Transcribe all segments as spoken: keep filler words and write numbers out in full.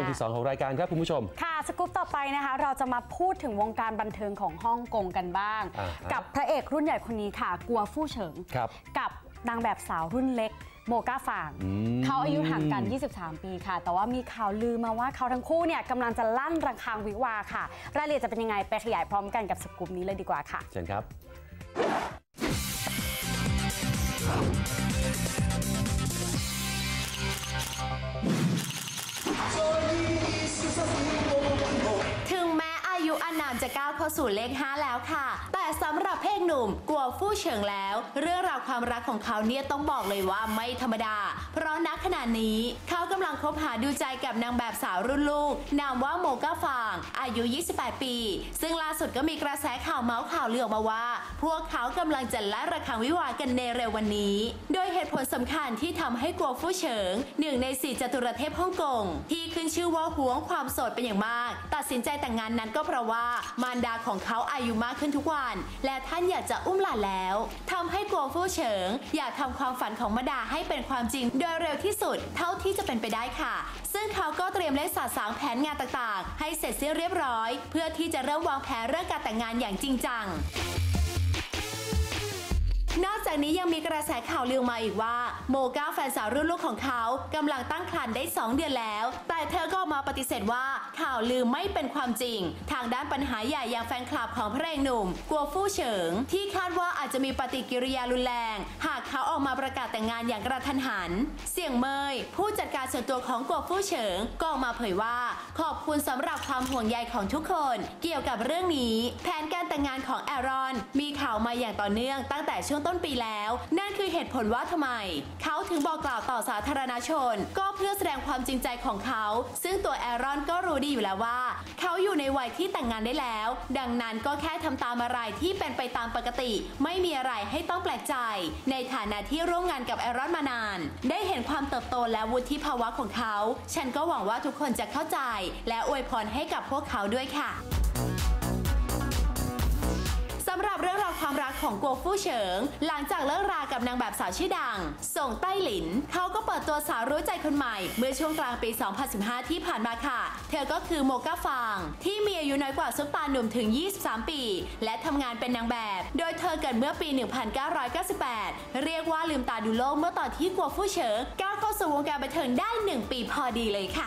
วงที่สองของรายการครับคุณผู้ชมค่ะสกู๊ปต่อไปนะคะเราจะมาพูดถึงวงการบันเทิงของฮ่องกงกันบ้างกับพระเอกรุ่นใหญ่คนนี้ค่ะกัวฟู่เฉิงกับนางแบบสาวรุ่นเล็กโมก้าฟางเขาอายุห่างกันยี่สิบสามปีค่ะแต่ว่ามีข่าวลือมาว่าเขาทั้งคู่เนี่ยกำลังจะลั่นระฆังวิวาห์ค่ะรายละเอียดจะเป็นยังไงไปขยายพร้อมกันกับสกู๊ปนี้เลยดีกว่าค่ะเชิญครับถึงแม้อายุอานามจะก้าวเข้าสู่เลขห้าแล้วค่ะแต่สำหรับเพศหนุ่มกัวฟู่เฉิงแล้วเรื่องราวความรักของเขาเนี่ยต้องบอกเลยว่าไม่ธรรมดาเพราะณขณะนี้เขากำลังคบหาดูใจกับนางแบบสาวรุ่นลูกนามว่าโมก้าฟางอายุยี่สิบแปดปีซึ่งล่าสุดก็มีกระแสข่าวเมาส์ข่าวลือออกมาว่าพวกเขากำลังจะลั่นระฆังวิวาห์กันในเร็ววันนี้โดยเหตุผลสำคัญที่ทำให้กัวฟู่เฉิงหนึ่งในสี่จตุรเทพฮ่องกงที่ขึ้นชื่อว่าหวงความโสดเป็นอย่างมากตัดสินใจแต่งงานนั้นก็เพราะว่ามารดาของเขาอายุมากขึ้นทุกวันและท่านอยากจะอุ้มหลานแล้วทำให้กัวฟู่เฉิงอยากทำความฝันของมารดาให้เป็นความจริงโดยเร็วที่สุดเท่าที่จะเป็นไปได้ค่ะซึ่งเขาก็เตรียมและสะสางแผนงานต่างๆให้เสร็จสิ้นเรียบร้อยเพื่อที่จะเริ่มวางแผนเรื่องการแต่งงานอย่างจริงจังนอกจากนี้ยังมีกระแสข่าวลือมาอีกว่าโมก้าแฟนสาวรุ่นลูกของเขากำลังตั้งครรภ์ได้สองเดือนแล้วแต่เธอก็มาปฏิเสธว่าข่าวลือไม่เป็นความจริงทางด้านปัญหาใหญ่อย่างแฟนคลับของพระเอกหนุ่มกัวฟู่เฉิงที่คาดว่าอาจจะมีปฏิกิริยารุนแรงหากเขาออกมาประกาศแต่งงานอย่างกระทันหันเสี่ยงเมยผู้จัดการส่วนตัวของกัวฟู่เฉิงก็ออกมาเผยว่าขอบคุณสำหรับความห่วงใยของทุกคนเกี่ยวกับเรื่องนี้แผนการแต่งงานของแอรอนมีข่าวมาอย่างต่อเนื่องตั้งแต่ช่วงต้นปีแล้วนั่นคือเหตุผลว่าทำไมเขาถึงบอกกล่าวต่อสาธารณชนก็เพื่อแสดงความจริงใจของเขาซึ่งตัวแอรอนก็รู้ดีอยู่แล้วว่าเขาอยู่ในวัยที่แต่งงานได้แล้วดังนั้นก็แค่ทำตามอะไรที่เป็นไปตามปกติไม่มีอะไรให้ต้องแปลกใจในฐานะที่ร่วมงานกับแอรอนมานานได้เห็นความเติบโตและวุฒิภาวะของเขาฉันก็หวังว่าทุกคนจะเข้าใจและอวยพรให้กับพวกเขาด้วยค่ะสำหรับเรื่องราวความรักของกัวฟู่เฉิงหลังจากเลิกรากับนางแบบสาวชื่อดังส่งไต้หลินเขาก็เปิดตัวสาวรู้ใจคนใหม่เมื่อช่วงกลางปี สองพันสิบห้า ที่ผ่านมาค่ะเธอก็คือโมก้าฟางที่มีอายุน้อยกว่าซุปตาร์หนุ่มถึงยี่สิบสามปีและทำงานเป็นนางแบบโดยเธอเกิดเมื่อปี หนึ่งพันเก้าร้อยเก้าสิบแปด เรียกว่าลืมตาดูโลกเมื่อตอนที่กัวฟู่เฉิงก้าวเข้าสู่วงการบันเทิงได้หนึ่งปีพอดีเลยค่ะ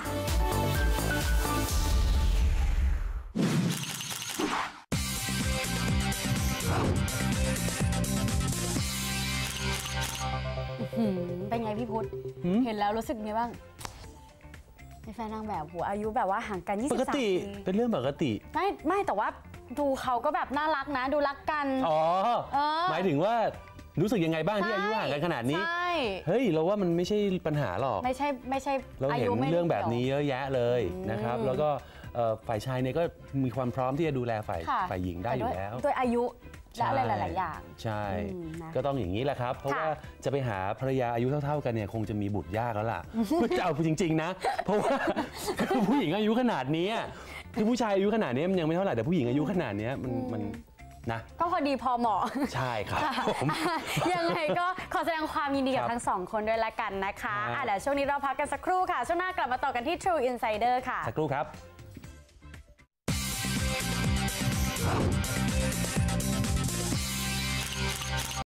เป็นไงพี่พุทธเห็นแล้วรู้สึกไงบ้างในแฟนนางแบบหัวอายุแบบว่าห่างกันยี่สิบสามปีเป็นเรื่องปกติไม่ไม่แต่ว่าดูเขาก็แบบน่ารักนะดูรักกันอ๋อหมายถึงว่ารู้สึกยังไงบ้างที่อายุห่างกันขนาดนี้เฮ้ยเราว่ามันไม่ใช่ปัญหาหรอกไม่ใช่ไม่ใช่เราเห็นเรื่องแบบนี้เยอะแยะเลยนะครับแล้วก็ฝ่ายชายเนี่ยก็มีความพร้อมที่จะดูแลฝ่ายฝ่ายหญิงได้อยู่แล้วด้วยอายุและอะไรหลายๆอย่างใช่ก็ต้องอย่างนี้แหละครับเพราะว่าจะไปหาภรรยาอายุเท่าๆกันเนี่ยคงจะมีบุตรยากแล้วล่ะจะเอาจริงๆนะเพราะว่าผู้หญิงอายุขนาดนี้คือผู้ชายอายุขนาดนี้มันยังไม่เท่าไหร่แต่ผู้หญิงอายุขนาดนี้มันมันนะก็พอดีพอเหมาะใช่ครับยังไงก็ขอแสดงความยินดีกับทั้งสองคนด้วยละกันนะคะเดี๋ยวช่วงนี้เราพักกันสักครู่ค่ะช่วงหน้ากลับมาต่อกันที่ True Insider ค่ะสักครู่ครับ